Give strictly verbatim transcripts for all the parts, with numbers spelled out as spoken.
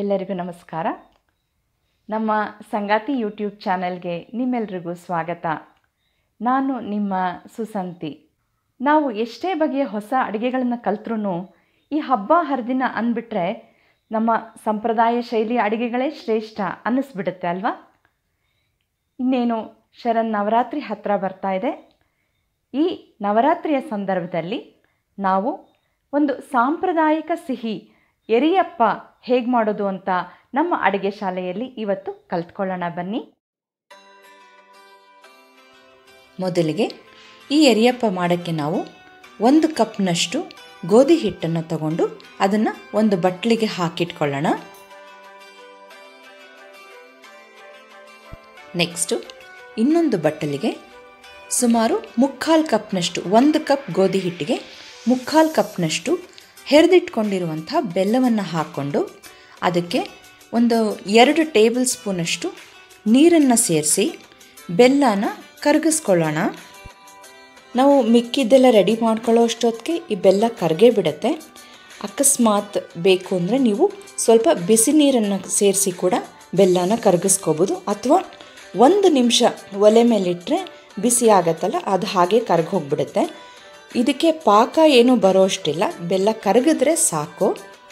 ಎಲ್ಲರಿಗೂ ನಮಸ್ಕಾರ. ನಮ್ಮ ಸಂಗಾತಿ ಯೂಟ್ಯೂಬ್ ಚಾನೆಲ್ಗೆ ನಿಮ್ಮೆಲ್ಲರಿಗೂ ಸ್ವಾಗತ. ನಾನು ನಿಮ್ಮ ಸುಸಂತಿ. ನಾವು ಎಷ್ಟೇ ಬಗೆಯ ಹೊಸ ಅಡುಗೆಗಳನ್ನು ಕಲ್ತ್ರೂ ಈ ಹಬ್ಬ ಹರಿದಿನ ಅಂದ್ಬಿಟ್ರೆ ನಮ್ಮ ಸಂಪ್ರದಾಯ ಶೈಲಿಯ ಅಡುಗೆಗಳೇ ಶ್ರೇಷ್ಠ ಅನ್ನಿಸ್ಬಿಡುತ್ತೆ ಅಲ್ವಾ? ಇನ್ನೇನು ಶರನ್ ನವರಾತ್ರಿ ಹತ್ತಿರ ಬರ್ತಾ ಇದೆ. ಈ ನವರಾತ್ರಿಯ ಸಂದರ್ಭದಲ್ಲಿ ನಾವು ಒಂದು ಸಾಂಪ್ರದಾಯಿಕ ಸಿಹಿ ಎರಿಯಪ್ಪ ಹೇಗೆ ಮಾಡೋದು ಅಂತ ನಮ್ಮ ಅಡುಗೆ ಶಾಲೆಯಲ್ಲಿ ಇವತ್ತು ಕಲ್ತ್ಕೊಳ್ಳೋಣ ಬನ್ನಿ. ಮೊದಲಿಗೆ ಈ ಎರಿಯಪ್ಪ ಮಾಡೋಕ್ಕೆ ನಾವು ಒಂದು ಕಪ್ನಷ್ಟು ಗೋಧಿ ಹಿಟ್ಟನ್ನು ತಗೊಂಡು ಅದನ್ನು ಒಂದು ಬಟ್ಲಿಗೆ ಹಾಕಿಟ್ಕೊಳ್ಳೋಣ. ನೆಕ್ಸ್ಟು ಇನ್ನೊಂದು ಬಟ್ಟಲಿಗೆ ಸುಮಾರು ಮುಕ್ಕಾಲು ಕಪ್ನಷ್ಟು, ಒಂದು ಕಪ್ ಗೋಧಿ ಹಿಟ್ಟಿಗೆ ಮುಕ್ಕಾಲು ಕಪ್ನಷ್ಟು ಹೆರೆದಿಟ್ಕೊಂಡಿರುವಂಥ ಬೆಲ್ಲವನ್ನು ಹಾಕ್ಕೊಂಡು ಅದಕ್ಕೆ ಒಂದು ಎರಡು ಟೇಬಲ್ ಸ್ಪೂನಷ್ಟು ನೀರನ್ನು ಸೇರಿಸಿ ಬೆಲ್ಲನ ಕರಗಿಸ್ಕೊಳ್ಳೋಣ. ನಾವು ಮಿಕ್ಕಿದ್ದೆಲ್ಲ ರೆಡಿ ಮಾಡ್ಕೊಳ್ಳೋ ಅಷ್ಟೊತ್ತಿಗೆ ಈ ಬೆಲ್ಲ ಕರಗೇ ಬಿಡುತ್ತೆ. ಅಕಸ್ಮಾತ್ ಬೇಕು ಅಂದರೆ ನೀವು ಸ್ವಲ್ಪ ಬಿಸಿ ನೀರನ್ನು ಸೇರಿಸಿ ಕೂಡ ಬೆಲ್ಲನ ಕರಗಿಸ್ಕೋಬೋದು, ಅಥವಾ ಒಂದು ನಿಮಿಷ ಒಲೆ ಮೇಲಿಟ್ಟರೆ ಬಿಸಿ ಆಗತ್ತಲ್ಲ ಅದು ಹಾಗೆ ಕರಗಿ ಹೋಗಿಬಿಡುತ್ತೆ. ಇದಕ್ಕೆ ಪಾಕ ಏನೂ ಬರೋ ಅಷ್ಟಿಲ್ಲ, ಬೆಲ್ಲ ಕರಗಿದ್ರೆ ಸಾಕು.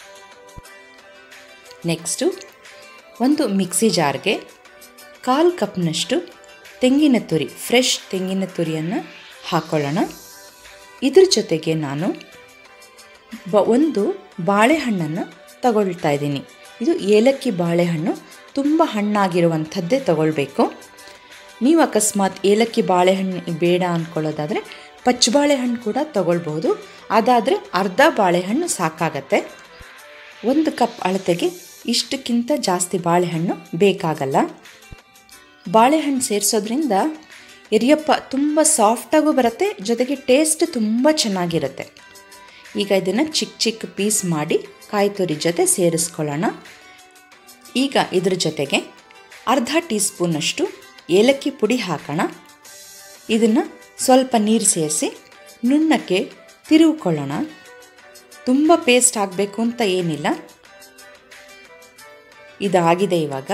ನೆಕ್ಸ್ಟು ಒಂದು ಮಿಕ್ಸಿ ಜಾರ್ಗೆ ಕಾಲು ಕಪ್ನಷ್ಟು ತೆಂಗಿನ ತುರಿ, ಫ್ರೆಶ್ ತೆಂಗಿನ ತುರಿಯನ್ನು ಹಾಕ್ಕೊಳ್ಳೋಣ. ಇದ್ರ ಜೊತೆಗೆ ನಾನು ಬ ಒಂದು ಬಾಳೆಹಣ್ಣನ್ನು ತಗೊಳ್ತಾ ಇದ್ದೀನಿ. ಇದು ಏಲಕ್ಕಿ ಬಾಳೆಹಣ್ಣು, ತುಂಬ ಹಣ್ಣಾಗಿರುವಂಥದ್ದೇ ತಗೊಳ್ಬೇಕು. ನೀವು ಅಕಸ್ಮಾತ್ ಏಲಕ್ಕಿ ಬಾಳೆಹಣ್ಣು ಬೇಡ ಅಂದ್ಕೊಳ್ಳೋದಾದರೆ ಪಚ್ಚ ಬಾಳೆಹಣ್ಣು ಕೂಡ ತಗೊಳ್ಬೋದು. ಅದಾದರೆ ಅರ್ಧ ಬಾಳೆಹಣ್ಣು ಸಾಕಾಗತ್ತೆ. ಒಂದು ಕಪ್ ಅಳತೆಗೆ ಇಷ್ಟಕ್ಕಿಂತ ಜಾಸ್ತಿ ಬಾಳೆಹಣ್ಣು ಬೇಕಾಗಲ್ಲ. ಬಾಳೆಹಣ್ಣು ಸೇರಿಸೋದ್ರಿಂದ ಎರಿಯಪ್ಪ ತುಂಬ ಸಾಫ್ಟಾಗೂ ಬರುತ್ತೆ, ಜೊತೆಗೆ ಟೇಸ್ಟ್ ತುಂಬ ಚೆನ್ನಾಗಿರುತ್ತೆ. ಈಗ ಇದನ್ನು ಚಿಕ್ಕ ಚಿಕ್ಕ ಪೀಸ್ ಮಾಡಿ ಕಾಯಿ ತುರಿ ಜೊತೆ ಸೇರಿಸ್ಕೊಳ್ಳೋಣ. ಈಗ ಇದ್ರ ಜೊತೆಗೆ ಅರ್ಧ ಟೀ ಸ್ಪೂನಷ್ಟು ಏಲಕ್ಕಿ ಪುಡಿ ಹಾಕೋಣ. ಇದನ್ನು ಸ್ವಲ್ಪ ನೀರು ಸೇರಿಸಿ ನುಣ್ಣಕ್ಕೆ ತಿರುಗಿಕೊಳ್ಳೋಣ. ತುಂಬ ಪೇಸ್ಟ್ ಆಗಬೇಕು ಅಂತ ಏನಿಲ್ಲ. ಇದಾಗಿದೆ. ಇವಾಗ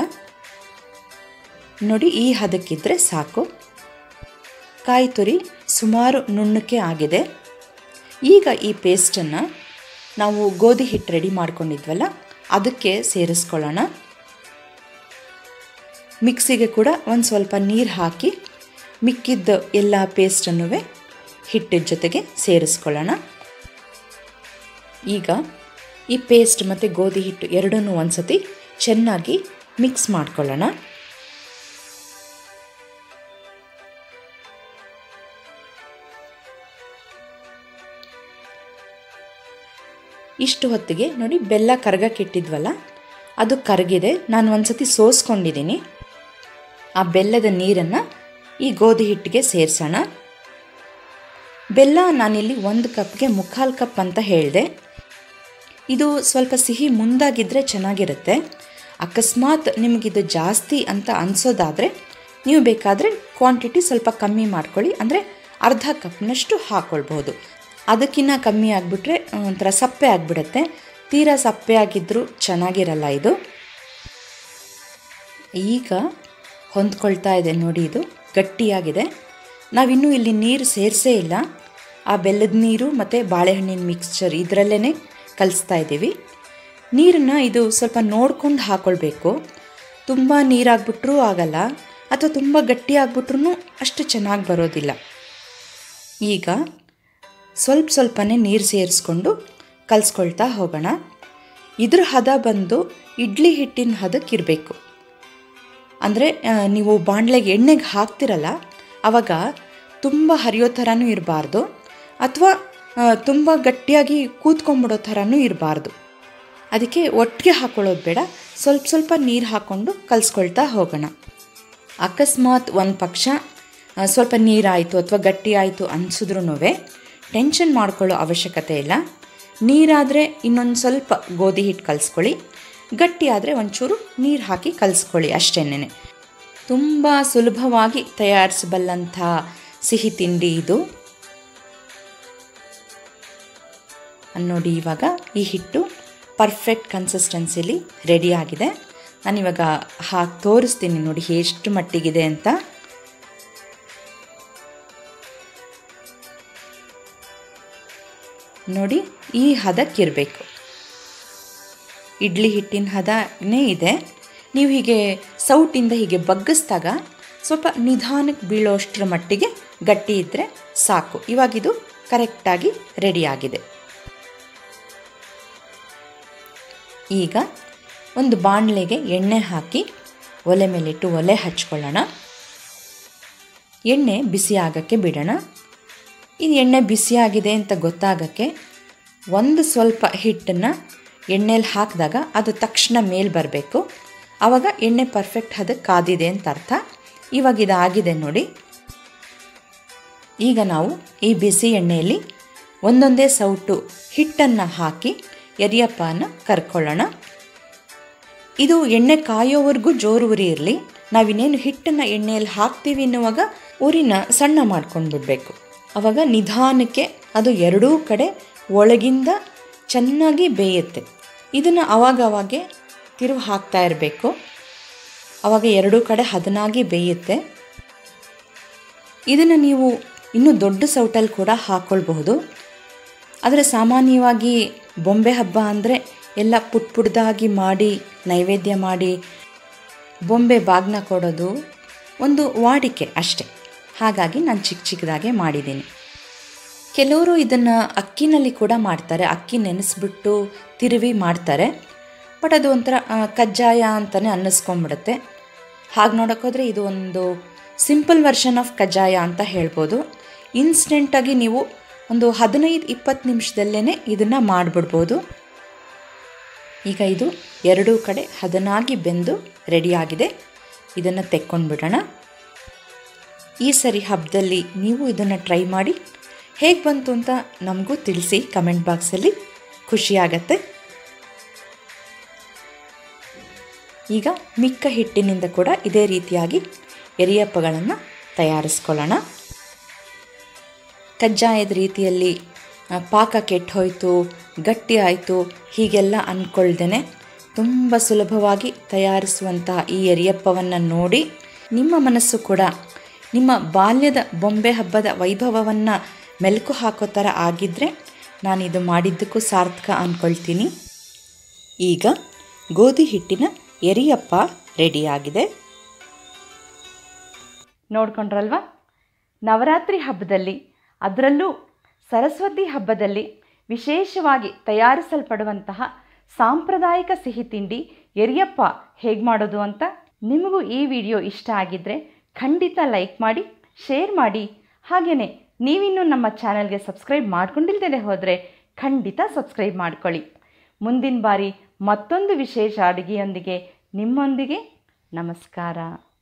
ನೋಡಿ, ಈ ಹದಕ್ಕಿದ್ರೆ ಸಾಕು. ಕಾಯಿ ತುರಿ ಸುಮಾರು ನುಣ್ಣಕ್ಕೆ ಆಗಿದೆ. ಈಗ ಈ ಪೇಸ್ಟನ್ನು ನಾವು ಗೋಧಿ ಹಿಟ್ಟು ರೆಡಿ ಮಾಡ್ಕೊಂಡಿದ್ವಲ್ಲ ಅದಕ್ಕೆ ಸೇರಿಸ್ಕೊಳ್ಳೋಣ. ಮಿಕ್ಸಿಗೆ ಕೂಡ ಒಂದು ಸ್ವಲ್ಪ ನೀರು ಹಾಕಿ ಮಿಕ್ಕಿದ್ದ ಎಲ್ಲ ಪೇಸ್ಟನ್ನು ಹಿಟ್ಟಿನ ಜೊತೆಗೆ ಸೇರಿಸ್ಕೊಳ್ಳೋಣ. ಈಗ ಈ ಪೇಸ್ಟ್ ಮತ್ತು ಗೋಧಿ ಹಿಟ್ಟು ಎರಡನ್ನೂ ಒಂದು ಸತಿ ಚೆನ್ನಾಗಿ ಮಿಕ್ಸ್ ಮಾಡ್ಕೊಳ್ಳೋಣ. ಇಷ್ಟು ಹೊತ್ತಿಗೆ ನೋಡಿ, ಬೆಲ್ಲ ಕರಗಕ್ಕಿಟ್ಟಿದ್ವಲ್ಲ ಅದು ಕರಗಿದೆ. ನಾನು ಒಂದು ಸತಿ ಸೋಸ್ಕೊಂಡಿದ್ದೀನಿ. ಆ ಬೆಲ್ಲದ ನೀರನ್ನು ಈ ಗೋಧಿ ಹಿಟ್ಟಿಗೆ ಸೇರಿಸೋಣ. ಬೆಲ್ಲ ನಾನಿಲ್ಲಿ ಒಂದು ಕಪ್ಗೆ ಮುಕ್ಕಾಲು ಕಪ್ ಅಂತ ಹೇಳಿದೆ. ಇದು ಸ್ವಲ್ಪ ಸಿಹಿ ಮುಂದಾಗಿದ್ದರೆ ಚೆನ್ನಾಗಿರುತ್ತೆ. ಅಕಸ್ಮಾತ್ ನಿಮಗಿದು ಜಾಸ್ತಿ ಅಂತ ಅನಿಸೋದಾದರೆ ನೀವು ಬೇಕಾದರೆ ಕ್ವಾಂಟಿಟಿ ಸ್ವಲ್ಪ ಕಮ್ಮಿ ಮಾಡ್ಕೊಳ್ಳಿ, ಅಂದರೆ ಅರ್ಧ ಕಪ್ನಷ್ಟು ಹಾಕ್ಕೊಳ್ಬೋದು. ಅದಕ್ಕಿಂತ ಕಮ್ಮಿ ಆಗಿಬಿಟ್ರೆ ಒಂಥರ ಸಪ್ಪೆ ಆಗಿಬಿಡುತ್ತೆ. ತೀರಾ ಸಪ್ಪೆ ಆಗಿದ್ದರೂ ಚೆನ್ನಾಗಿರಲ್ಲ ಇದು. ಈಗ ಹೊಂದ್ಕೊಳ್ತಾ ಇದೆ ನೋಡಿ, ಇದು ಗಟ್ಟಿಯಾಗಿದೆ. ನಾವಿನ್ನೂ ಇಲ್ಲಿ ನೀರು ಸೇರಿಸೇ ಇಲ್ಲ. ಆ ಬೆಲ್ಲದ ನೀರು ಮತ್ತು ಬಾಳೆಹಣ್ಣಿನ ಮಿಕ್ಸ್ಚರ್ ಇದರಲ್ಲೇ ಕಲಿಸ್ತಾ ಇದ್ದೀವಿ. ನೀರನ್ನು ಇದು ಸ್ವಲ್ಪ ನೋಡ್ಕೊಂಡು ಹಾಕ್ಕೊಳ್ಬೇಕು. ತುಂಬ ನೀರಾಗ್ಬಿಟ್ರೂ ಆಗಲ್ಲ, ಅಥವಾ ತುಂಬ ಗಟ್ಟಿ ಆಗಿಬಿಟ್ರೂ ಅಷ್ಟು ಚೆನ್ನಾಗಿ ಬರೋದಿಲ್ಲ. ಈಗ ಸ್ವಲ್ಪ ಸ್ವಲ್ಪನೇ ನೀರು ಸೇರಿಸ್ಕೊಂಡು ಕಲಿಸ್ಕೊಳ್ತಾ ಹೋಗೋಣ. ಇದ್ರ ಹದ ಬಂದು ಇಡ್ಲಿ ಹಿಟ್ಟಿನ ಹದಕ್ಕಿರಬೇಕು. ಅಂದರೆ ನೀವು ಬಾಣಲೆಗೆ ಎಣ್ಣೆಗೆ ಹಾಕ್ತಿರಲ್ಲ ಆವಾಗ ತುಂಬ ಹರಿಯೋ ಥರನೂ ಇರಬಾರ್ದು, ಅಥವಾ ತುಂಬ ಗಟ್ಟಿಯಾಗಿ ಕೂತ್ಕೊಂಡ್ಬಿಡೋ ಥರನೂ ಇರಬಾರ್ದು. ಅದಕ್ಕೆ ಒಟ್ಟಿಗೆ ಹಾಕ್ಕೊಳ್ಳೋದು ಬೇಡ, ಸ್ವಲ್ಪ ಸ್ವಲ್ಪ ನೀರು ಹಾಕ್ಕೊಂಡು ಕಲಿಸ್ಕೊಳ್ತಾ ಹೋಗೋಣ. ಅಕಸ್ಮಾತ್ ಒಂದು ಪಕ್ಷ ಸ್ವಲ್ಪ ನೀರಾಯಿತು ಅಥವಾ ಗಟ್ಟಿ ಆಯಿತು ಅನಿಸಿದ್ರೂ ಟೆನ್ಷನ್ ಮಾಡ್ಕೊಳ್ಳೋ ಅವಶ್ಯಕತೆ ಇಲ್ಲ. ನೀರಾದರೆ ಇನ್ನೊಂದು ಸ್ವಲ್ಪ ಗೋಧಿ ಹಿಟ್ಟು ಕಲಿಸ್ಕೊಳ್ಳಿ, ಗಟ್ಟಿ ಆದರೆ ಒಂಚೂರು ನೀರು ಹಾಕಿ ಕಲಿಸ್ಕೊಳ್ಳಿ ಅಷ್ಟೇನೆ. ತುಂಬ ಸುಲಭವಾಗಿ ತಯಾರಿಸಬಲ್ಲಂಥ ಸಿಹಿ ತಿಂಡಿ ಇದು. ನೋಡಿ, ಇವಾಗ ಈ ಹಿಟ್ಟು ಪರ್ಫೆಕ್ಟ್ ಕನ್ಸಿಸ್ಟೆನ್ಸಿಲಿ ರೆಡಿಯಾಗಿದೆ. ನಾನಿವಾಗ ಹಾಕಿ ತೋರಿಸ್ತೀನಿ ನೋಡಿ ಎಷ್ಟು ಮಟ್ಟಿಗಿದೆ ಅಂತ. ನೋಡಿ ಈ ಹದಕ್ಕಿರಬೇಕು. ಇಡ್ಲಿ ಹಿಟ್ಟಿನ ಹದನೇ ಇದೆ. ನೀವು ಹೀಗೆ ಸೌಟಿಂದ ಹೀಗೆ ಬಗ್ಗಿಸಿದಾಗ ಸ್ವಲ್ಪ ನಿಧಾನಕ್ಕೆ ಬೀಳೋಷ್ಟರ ಮಟ್ಟಿಗೆ ಗಟ್ಟಿ ಇದ್ದರೆ ಸಾಕು. ಇವಾಗಿದು ಕರೆಕ್ಟಾಗಿ ರೆಡಿಯಾಗಿದೆ. ಈಗ ಒಂದು ಬಾಣಲೆಗೆ ಎಣ್ಣೆ ಹಾಕಿ ಒಲೆ ಮೇಲಿಟ್ಟು ಒಲೆ ಹಚ್ಕೊಳ್ಳೋಣ. ಎಣ್ಣೆ ಬಿಸಿ ಆಗೋಕ್ಕೆ ಬಿಡೋಣ. ಈ ಎಣ್ಣೆ ಬಿಸಿಯಾಗಿದೆ ಅಂತ ಗೊತ್ತಾಗೋಕ್ಕೆ ಒಂದು ಸ್ವಲ್ಪ ಹಿಟ್ಟನ್ನು ಎಣ್ಣೆಲಿ ಹಾಕಿದಾಗ ಅದು ತಕ್ಷಣ ಮೇಲೆ ಬರಬೇಕು. ಆವಾಗ ಎಣ್ಣೆ ಪರ್ಫೆಕ್ಟ್ ಅದಕ್ಕೆ ಕಾದಿದೆ ಅಂತ ಅರ್ಥ. ಇವಾಗ ಇದಾಗಿದೆ ನೋಡಿ. ಈಗ ನಾವು ಈ ಬಿಸಿ ಎಣ್ಣೆಯಲ್ಲಿ ಒಂದೊಂದೇ ಸೌಟು ಹಿಟ್ಟನ್ನು ಹಾಕಿ ಎರಿಯಪ್ಪನ ಕರ್ಕೊಳ್ಳೋಣ. ಇದು ಎಣ್ಣೆ ಕಾಯೋವರೆಗೂ ಜೋರು ಉರಿ ಇರಲಿ. ನಾವಿನ್ನೇನು ಹಿಟ್ಟನ್ನು ಎಣ್ಣೆಯಲ್ಲಿ ಹಾಕ್ತೀವಿ ಎನ್ನುವಾಗ ಉರಿನ ಸಣ್ಣ ಮಾಡ್ಕೊಂಡು ಬಿಡಬೇಕು. ಆವಾಗ ನಿಧಾನಕ್ಕೆ ಅದು ಎರಡೂ ಕಡೆ ಒಳಗಿಂದ ಚೆನ್ನಾಗಿ ಬೇಯುತ್ತೆ. ಇದನ್ನು ಆವಾಗವಾಗೆ ತಿರುವು ಹಾಕ್ತಾ ಇರಬೇಕು. ಆವಾಗ ಎರಡೂ ಕಡೆ ಹದನಾಗಿ ಬೇಯುತ್ತೆ. ಇದನ್ನು ನೀವು ಇನ್ನೂ ದೊಡ್ಡ ಸೌಟಲ್ಲಿ ಕೂಡ ಹಾಕ್ಕೊಳ್ಬಹುದು. ಆದರೆ ಸಾಮಾನ್ಯವಾಗಿ ಬೊಂಬೆ ಹಬ್ಬ ಅಂದರೆ ಎಲ್ಲ ಪುಟ್ ಪುಡ್ದಾಗಿ ಮಾಡಿ ನೈವೇದ್ಯ ಮಾಡಿ ಬೊಂಬೆ ಬಾಗ್ನ ಕೊಡೋದು ಒಂದು ವಾಡಿಕೆ ಅಷ್ಟೆ. ಹಾಗಾಗಿ ನಾನು ಚಿಕ್ಕ ಚಿಕ್ಕದಾಗೆ ಮಾಡಿದ್ದೀನಿ. ಕೆಲವರು ಇದನ್ನು ಅಕ್ಕಿನಲ್ಲಿ ಕೂಡ ಮಾಡ್ತಾರೆ. ಅಕ್ಕಿ ನೆನೆಸ್ಬಿಟ್ಟು ತಿರುವಿ ಮಾಡ್ತಾರೆ. ಬಟ್ ಅದು ಒಂಥರ ಕಜ್ಜಾಯ ಅಂತಲೇ ಅನ್ನಿಸ್ಕೊಂಬಿಡುತ್ತೆ. ಹಾಗೆ ನೋಡೋಕ್ಕೋದ್ರೆ ಇದು ಒಂದು ಸಿಂಪಲ್ ವರ್ಷನ್ ಆಫ್ ಕಜ್ಜಾಯ ಅಂತ ಹೇಳ್ಬೋದು. ಇನ್ಸ್ಟೆಂಟಾಗಿ ನೀವು ಒಂದು ಹದಿನೈದು ಇಪ್ಪತ್ತು ನಿಮಿಷದಲ್ಲೇ ಇದನ್ನು ಮಾಡಿಬಿಡ್ಬೋದು. ಈಗ ಇದು ಎರಡೂ ಕಡೆ ಹದನಾಗಿ ಬೆಂದು ರೆಡಿಯಾಗಿದೆ. ಇದನ್ನು ತೆಕ್ಕೊಂಡ್ಬಿಡೋಣ. ಈ ಸರಿ ಹಬ್ಬದಲ್ಲಿ ನೀವು ಇದನ್ನು ಟ್ರೈ ಮಾಡಿ ಹೇಗೆ ಬಂತು ಅಂತ ನಮಗೂ ತಿಳಿಸಿ ಕಮೆಂಟ್ ಬಾಕ್ಸಲ್ಲಿ. ಖುಷಿಯಾಗತ್ತೆ. ಈಗ ಮಿಕ್ಕ ಹಿಟ್ಟಿನಿಂದ ಕೂಡ ಇದೇ ರೀತಿಯಾಗಿ ಎರಿಯಪ್ಪಗಳನ್ನು ತಯಾರಿಸ್ಕೊಳ್ಳೋಣ. ಕಜ್ಜಾಯದ ರೀತಿಯಲ್ಲಿ ಪಾಕ ಕೆಟ್ಟು ಹೋಯಿತು, ಗಟ್ಟಿ ಆಯಿತು ಹೀಗೆಲ್ಲ ಅಂದ್ಕೊಳ್ದೇನೆ ತುಂಬ ಸುಲಭವಾಗಿ ತಯಾರಿಸುವಂತಹ ಈ ಎರಿಯಪ್ಪವನ್ನು ನೋಡಿ ನಿಮ್ಮ ಮನಸ್ಸು ಕೂಡ ನಿಮ್ಮ ಬಾಲ್ಯದ ಬೊಂಬೆ ಹಬ್ಬದ ವೈಭವವನ್ನು ಮೆಲುಕು ಹಾಕೋ ಥರ ಆಗಿದ್ದರೆ ನಾನಿದು ಮಾಡಿದ್ದಕ್ಕೂ ಸಾರ್ಥಕ ಅಂದ್ಕೊಳ್ತೀನಿ. ಈಗ ಗೋಧಿ ಹಿಟ್ಟಿನ ಎರಿಯಪ್ಪ ರೆಡಿಯಾಗಿದೆ. ನೋಡ್ಕೊಂಡ್ರಲ್ವಾ? ನವರಾತ್ರಿ ಹಬ್ಬದಲ್ಲಿ, ಅದರಲ್ಲೂ ಸರಸ್ವತಿ ಹಬ್ಬದಲ್ಲಿ ವಿಶೇಷವಾಗಿ ತಯಾರಿಸಲ್ಪಡುವಂತಹ ಸಾಂಪ್ರದಾಯಿಕ ಸಿಹಿ ತಿಂಡಿ ಎರಿಯಪ್ಪ ಹೇಗೆ ಮಾಡೋದು ಅಂತ. ನಿಮಗೂ ಈ ವಿಡಿಯೋ ಇಷ್ಟ ಆಗಿದ್ದರೆ ಖಂಡಿತ ಲೈಕ್ ಮಾಡಿ, ಶೇರ್ ಮಾಡಿ. ಹಾಗೆಯೇ ನೀವಿನ್ನೂ ನಮ್ಮ ಚಾನಲ್ಗೆ ಸಬ್ಸ್ಕ್ರೈಬ್ ಮಾಡ್ಕೊಂಡಿಲ್ದೇ ಹೋದರೆ ಖಂಡಿತ ಸಬ್ಸ್ಕ್ರೈಬ್ ಮಾಡ್ಕೊಳ್ಳಿ. ಮುಂದಿನ ಬಾರಿ ಮತ್ತೊಂದು ವಿಶೇಷ ಅಡುಗೆಯೊಂದಿಗೆ ನಿಮ್ಮೊಂದಿಗೆ. ನಮಸ್ಕಾರ.